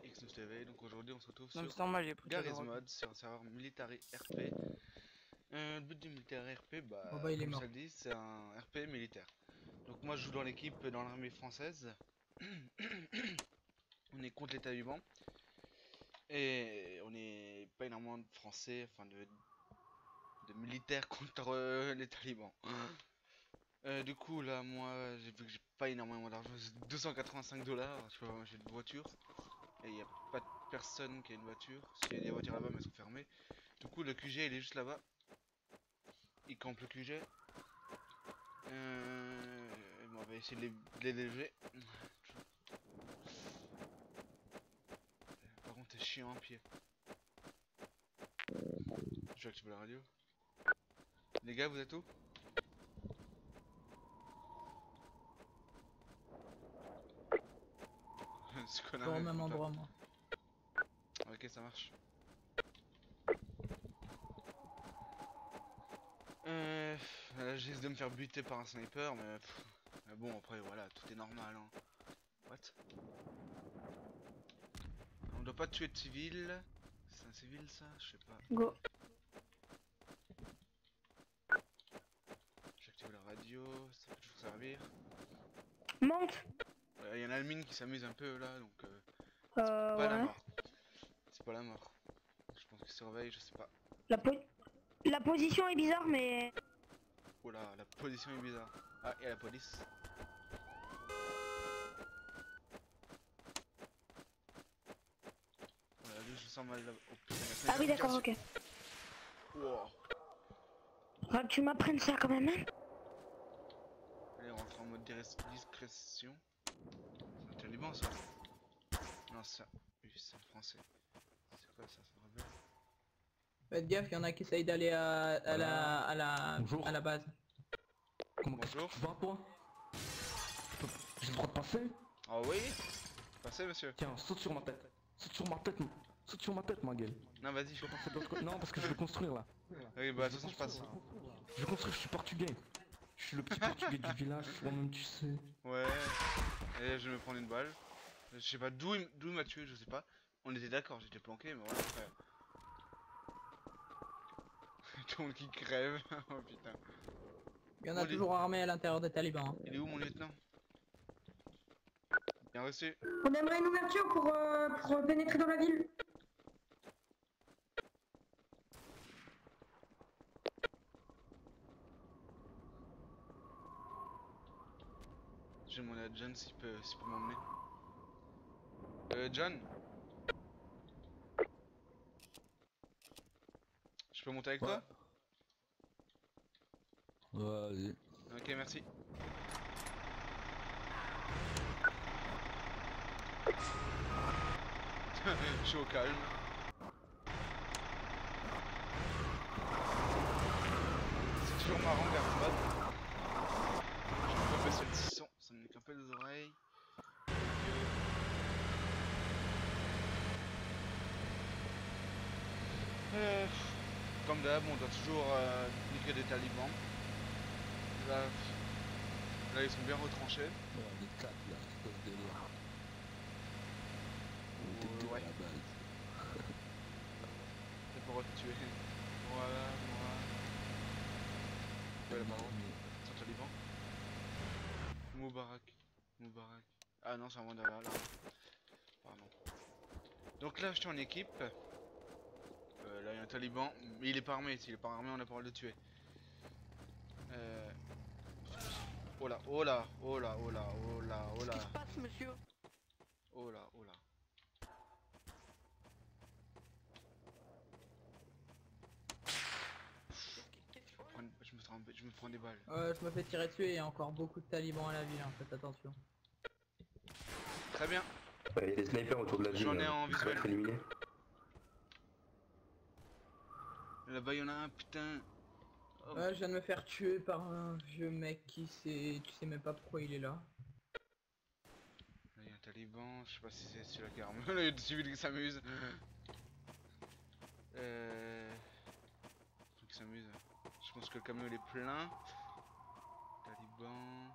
XNews TV, donc aujourd'hui on se retrouve Non, mais sur c'est normal, j'ai pris de Garry's drogue. Mod, sur un serveur Military RP. Le but du Military RP, Oh bah, il est comme mort. ça le dit, c'est un RP militaire. Donc moi je joue dans l'équipe dans l'armée française. On est contre les talibans. Et on est pas énormément de français, enfin de militaires contre les talibans. Du coup là moi j'ai vu que j'ai pas énormément d'argent, c'est 285 $, tu vois, j'ai une voiture. Et il n'y a pas de personne qui a une voiture. S'il y a des voitures là-bas mais elles sont fermées. Du coup le QG il est juste là-bas. Il campe le QG. On va essayer de les léger. Par contre t'es chiant à pied. Je vais activer la radio. Les gars vous êtes où? Ce connard. Pas au même endroit, moi. Ok, ça marche. Là, j'essaie de me faire buter par un sniper, mais bon, après, voilà, tout est normal. Hein. What? On doit pas tuer de civils. C'est un civil, ça? Je sais pas. Go. J'active la radio, ça peut toujours servir. Monte. Il y en a une mine qui s'amuse un peu là, donc c'est pas la Ouais. mort. C'est pas la mort. Je pense qu'il surveille, je sais pas. La position est bizarre, mais... Oh là, la position est bizarre. Ah, il y a la police. Voilà, lui, je sens mal là. Oh putain, Ah oui, d'accord, ok. Wow. Ah, tu m'apprennes ça quand même, hein. Allez, on rentre en mode discrétion. C'est un taliban ça? Non, ça. Oui, c'est un français. C'est quoi ça? C'est un rebelle? Faites gaffe, il y en a qui essayent d'aller à la base. Bonjour. Tu vas toi? J'ai le droit de passer? Ah oui? Passez, monsieur. Tiens, saute sur ma tête. Saute sur ma tête, saute sur ma tête, ma gueule. Non, vas-y. Je vais passer de l'autre côté. Non, parce que je veux construire là. Oui, bah, de toute façon, je passe. Je veux construire, je suis portugais. Je suis le petit portugais du village, toi-même tu sais. Ouais. Et je vais me prendre une balle. Je sais pas d'où il m'a tué, je sais pas. On était d'accord, j'étais planqué, mais voilà, frère. Tout le monde qui crève. Oh putain. Il y en a toujours armés à l'intérieur des talibans. Hein. Il est où mon lieutenant? Bien reçu. On aimerait une ouverture pour pénétrer dans la ville. J'ai demandé à John s'il peut m'emmener. John? Je peux monter avec toi? Vas-y. Ok, merci. Je suis au calme. C'est toujours marrant, Garry's Mod. Je peux pas passer le son, ça me nique un peu les oreilles. Comme d'hab, on doit toujours niquer des talibans. Là, ils sont bien retranchés. Ouais, les 4 là, c'est quoi ce délire? On était Ouais. à la base. C'est pour tuer. Voilà, moi. Ouais, là, par contre, c'est un taliban. Moubarak. Ah non, c'est un mandat là. Pardon. Donc là, je suis en équipe. Là, il y a un taliban. Mais il est pas armé. S'il est pas armé, on a pas le droit de le tuer. Oh là, oh là, oh là, oh là, oh là, oh là. Qu'est-ce qui se passe, monsieur? Oh là, oh là. Je me prends des balles. Je me fais tirer dessus et il y a encore beaucoup de talibans à la ville, hein, faites attention. Très bien. Ouais, il y a des snipers autour de la ville. J'en ai en ils sont visuel. être éliminés. Là-bas, il y en a un, putain. Oh. Je viens de me faire tuer par un vieux mec qui sait... Tu sais même pas pourquoi il est là. Là, il y a un taliban. Je sais pas si c'est celui-là qui arme. Là, il y a des civils qui s'amusent. Qui s'amusent. Je pense que le camion il est plein. Taliban.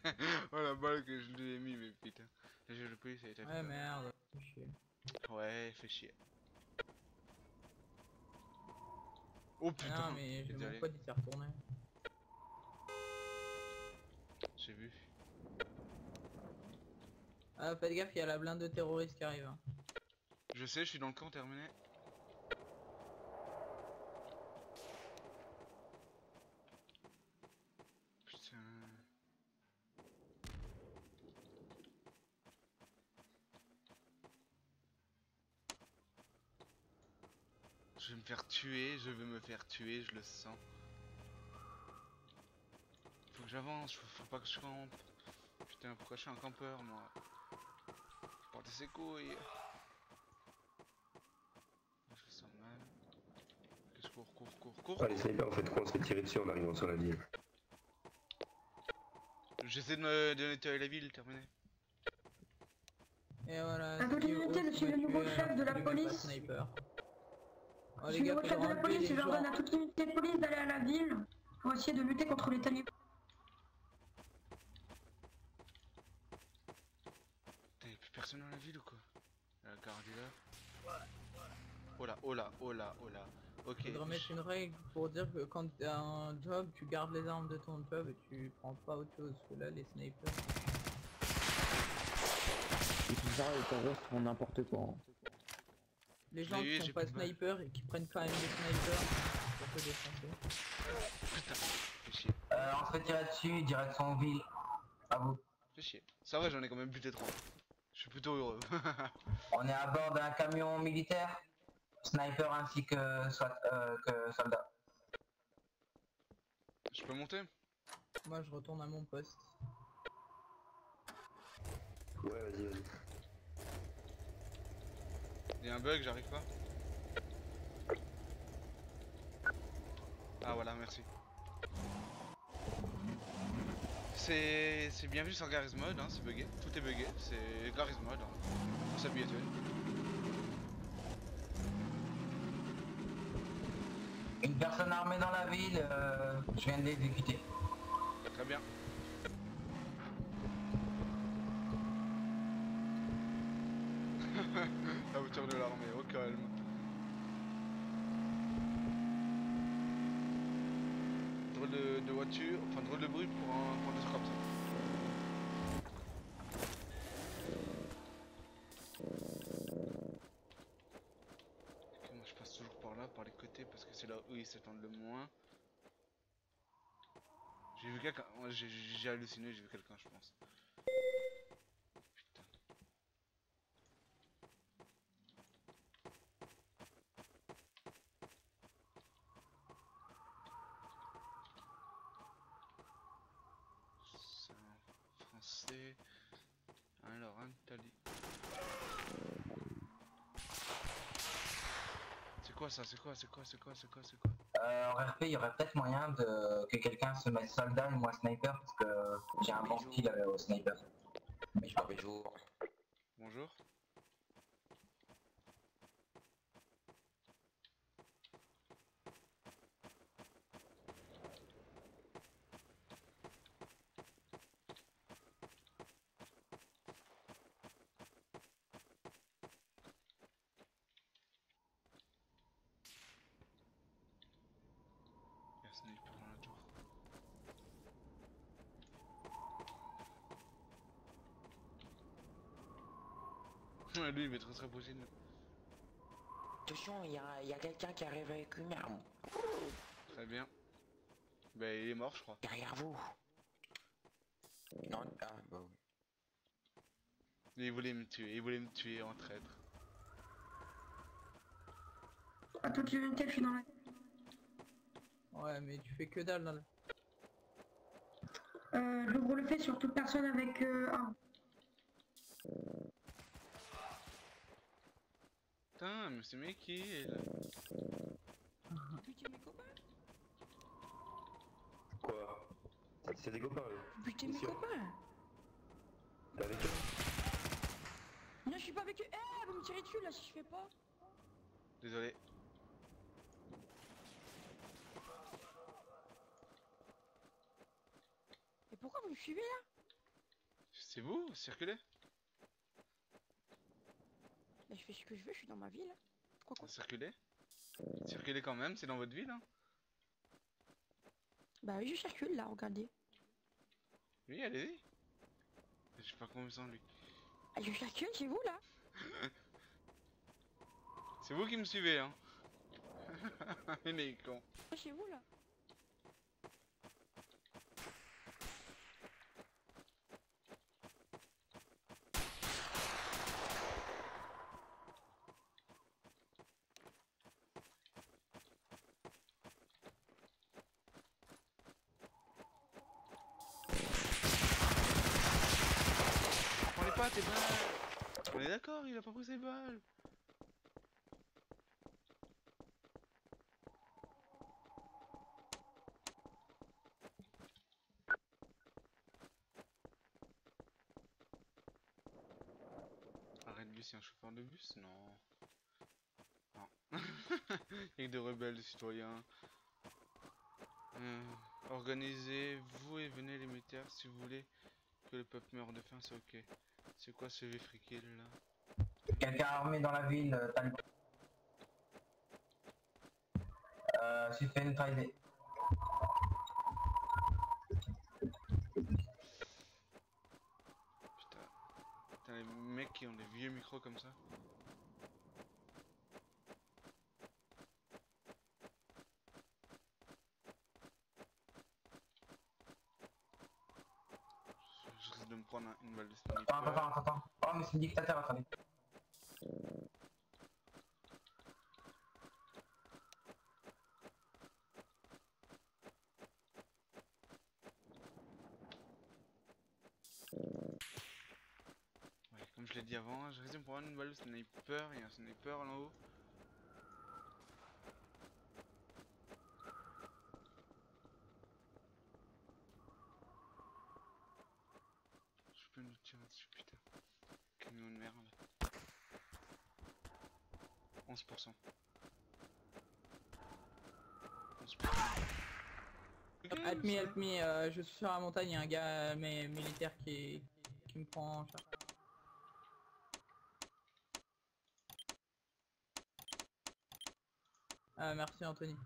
Oh la balle que je lui ai mis, mais putain. Le jeu de police a été Ouais, merde. Fais chier. Ouais, fait chier. Oh Ah putain, non, mais j'ai mon désolé, pote, il s'est retourné. j'ai vu. Ah, faites gaffe, il y a la blinde de terroristes qui arrive. Hein. Je sais, je suis dans le camp terminé. Putain. Je vais me faire tuer, je vais me faire tuer, je le sens. Faut que j'avance, faut pas que je campe. Putain, pourquoi je suis un campeur, moi? Portez ses couilles. Je le sens mal. Ok, je cours. Ah, les snipers, en fait, quand on se fait tirer dessus en arrivant sur la ville. J'essaie de nettoyer la ville, terminé. Et voilà. À toute unité, je suis le nouveau chef de la police. Sniper. Oh, Je les suis le gars, nouveau faut chef de la enlever police les et j'ordonne gens. à toute unité de police d'aller à la ville pour essayer de lutter contre les talibans. Putain, y'a plus personne dans la ville ou quoi? La garde est là. Oh là. Ok. Faudrait mettre une règle pour dire que quand t'as un job, tu gardes les armes de ton job et tu prends pas autre chose. Parce que là, les snipers. Et tout ça, les terroristes font n'importe quoi. Hein. Les Je gens l'ai qui eu, sont j'ai pas plus de balles. snipers et qui prennent quand même des snipers pour te défoncer. Putain, fais chier. On se fait tirer dessus, direction ville. À vous. Fais chier. Ça va, j'en ai quand même buté 3. Je suis plutôt heureux. On est à bord d'un camion militaire, sniper ainsi que, que soldat. Je peux monter? Moi, je retourne à mon poste. Ouais, vas-y. Il y a un bug, j'arrive pas. Ah voilà, merci. C'est bien vu sur Garry's Mod, hein, c'est bugué. Tout est bugué, c'est Garry's Mod. Hein. Faut s'habituer. Une personne armée dans la ville, je viens de l'exécuter. Très bien. La hauteur de l'armée, au calme. Drôle de voiture, enfin drôle de bruit pour un truc comme ça. Ok, moi je passe toujours par là, par les côtés, parce que c'est là où ils s'attendent le moins. J'ai vu quelqu'un, moi, j'ai halluciné, j'ai vu quelqu'un je pense. Putain. C'est un français. Alors, un Italie. C'est quoi ça? C'est quoi? En RP, il y aurait peut-être moyen de que quelqu'un se mette soldat et moi sniper parce que j'ai un bon skill au sniper. Bonjour. Bonjour. Il y a un sniper dans la tour. Lui il va être très possible. Attention, il y a quelqu'un qui arrive avec une arme. Très bien. Bah il est mort je crois. Derrière vous. Non, ah bah oui. Il voulait me tuer en traître. À toute unité, je suis dans la ville. Ouais, mais tu fais que dalle dans le... J'ouvre le fait sur toute personne avec arme. Putain, mais c'est mec qui est là. Buter mes copains. Quoi? C'est des copains, eux. Buter mes Sûr. copains. T'es avec eux? Non, je suis pas avec eux. Eh, vous me tirez dessus là si je fais pas. Désolé. Et pourquoi vous me suivez là? C'est vous? Circulez? Bah, je fais ce que je veux, je suis dans ma ville. Quoi quoi? Circulez? Circulez quand même, c'est dans votre ville, hein? Bah oui, je circule là, regardez. Oui, allez-y. Je sais pas combien ça lui. Ah, je circule, c'est vous là? C'est vous qui me suivez, hein? Il est con. Ah, c'est vous là? Prends les pas tes balles! On est d'accord, il a pas pris ses balles! Arrête lui, c'est un chauffeur de bus? Non. Non. Il y a que des rebelles, des citoyens. Organisez-vous et venez les militaires si vous voulez que le peuple meure de faim, c'est ok. C'est quoi ce véfriqué là? Quelqu'un armé dans la ville, taliban. J'ai fait neutraliser. Putain. Putain, les mecs qui ont des vieux micros comme ça. Je risque de me prendre une balle de sniper. Attends. Oh, mais c'est le dictateur, attendez. Ouais, comme je l'ai dit avant, je risque de me prendre une balle de sniper. Il y a un sniper là-haut. Je peux nous tirer dessus, putain. Camion de merde. 11%. 11%. Help me, je suis sur la montagne, il y a un gars militaire qui me prend en charge. Merci Anthony.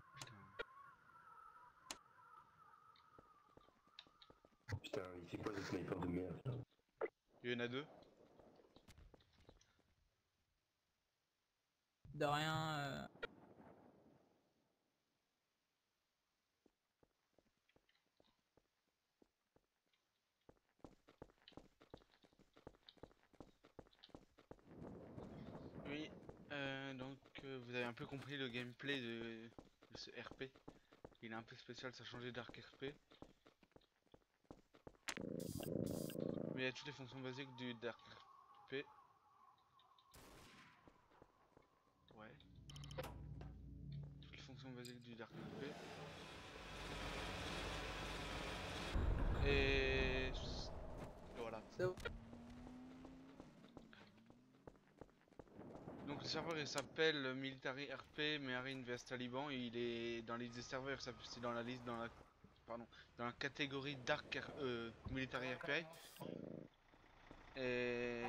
Putain, il fait quoi ce sniper de merde là? Il y en a deux. De rien. Oui, donc vous avez un peu compris le gameplay de ce RP. Il est un peu spécial, ça a changé d'Arc RP. Mais il y a toutes les fonctions basiques du Dark RP. Ouais. Toutes les fonctions basiques du Dark RP. Et voilà. Donc le serveur il s'appelle Military RP Marine vs Taliban et il est dans la liste des serveurs, c'est dans la liste dans la catégorie Dark Military RPI. Et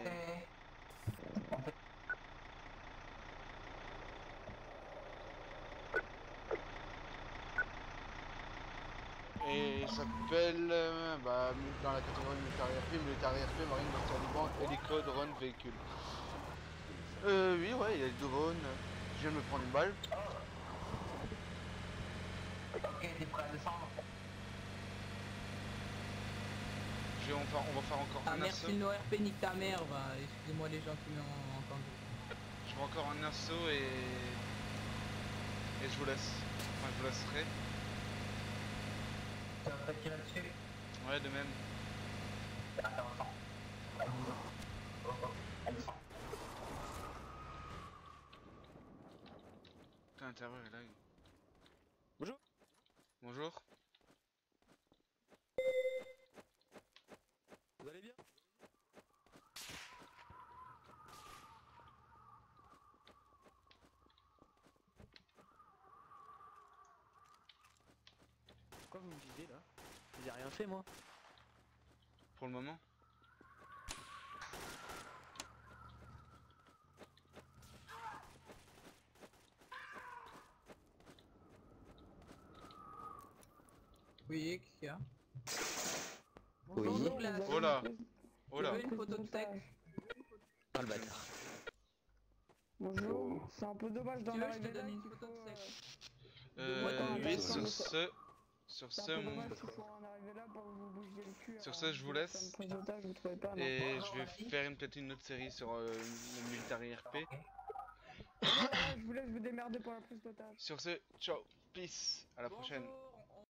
il s'appelle dans la catégorie Military RP Marine vs Taliban Hélico Drone Véhicule. Oui, ouais, il y a le drone. Je viens de me prendre une balle. Ok, t'es prêt à descendre? On va faire encore Ah un merci assaut. le RP, nique ta mère, bah, excusez-moi les gens qui m'ont entendu. Je fais encore un assaut et je vous laisse. Enfin, je vous laisserai. Tu vas pas tirer dessus? Ouais, de même. Attends. Elle descend. Putain, l'intérieur est là. Bonjour. Bonjour. Vous allez bien? Quoi vous me disiez là? J'ai rien fait moi. Pour le moment. Oui, qu'est-ce qu'il y a? Oui. Bonjour Douglas. Oh là. Oh Tu là. veux une photo de sexe? Pas le bâtard. Bonjour, c'est un peu dommage Tu d'en veux, je arriver te là. donne une qu'il photo de faut, sexe? Oui, sur C'est ce, un peu dommage qu'il faut en arriver là pour que vous bougiez le cul. Sur alors, ce, je vous ça me laisse. pose otage, vous trouvez pas, non? Et je vais faire peut-être une autre série sur le Military RP. Voilà, je vous laisse vous démerder pour la prise d'otage. Sur ce, ciao, peace, à la prochaine. Bonjour,